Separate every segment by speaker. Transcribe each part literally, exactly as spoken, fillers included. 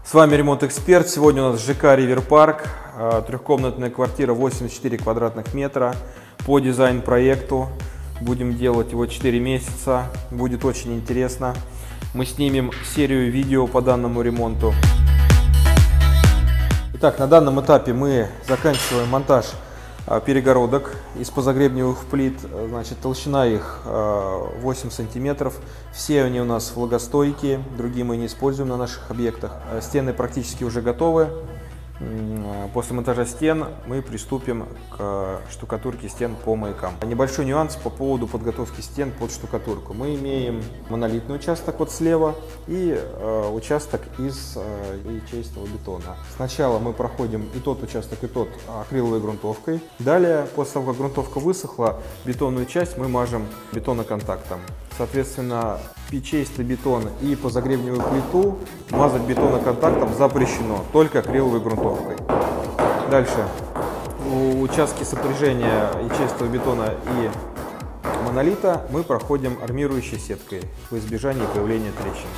Speaker 1: С вами Ремонт Эксперт. Сегодня у нас ЖК Ривер Парк, трехкомнатная квартира, восемьдесят четыре квадратных метра. По дизайн-проекту будем делать его четыре месяца. Будет очень интересно. Мы снимем серию видео по данному ремонту. Итак, на данном этапе мы заканчиваем монтаж перегородок из позагребневых плит. Значит, толщина их восемь сантиметров. Все они у нас влагостойкие, другие мы не используем на наших объектах. Стены практически уже готовы. После монтажа стен мы приступим к штукатурке стен по маякам. Небольшой нюанс по поводу подготовки стен под штукатурку. Мы имеем монолитный участок вот слева и э, участок из э, ячеистого бетона. Сначала мы проходим и тот участок, и тот акриловой грунтовкой. Далее, после того, как грунтовка высохла, бетонную часть мы мажем бетоноконтактом. Соответственно, ячеистый бетон и позагребневую плиту мазать бетоноконтактом запрещено, только акриловой грунтовкой. Дальше. У участки сопряжения ячеистого бетона и монолита мы проходим армирующей сеткой во избежание появления трещин.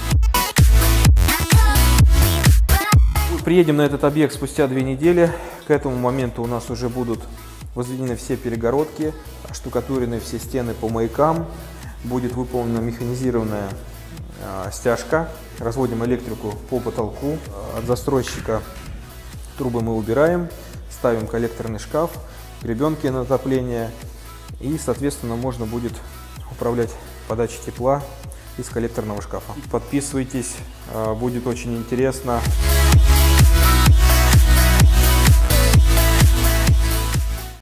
Speaker 1: Приедем на этот объект спустя две недели. К этому моменту у нас уже будут возведены все перегородки, штукатурены все стены по маякам. Будет выполнена механизированная э, стяжка. Разводим электрику по потолку. От застройщика трубы мы убираем. Ставим коллекторный шкаф, гребенки на отопление. И, соответственно, можно будет управлять подачей тепла из коллекторного шкафа. Подписывайтесь, э, будет очень интересно.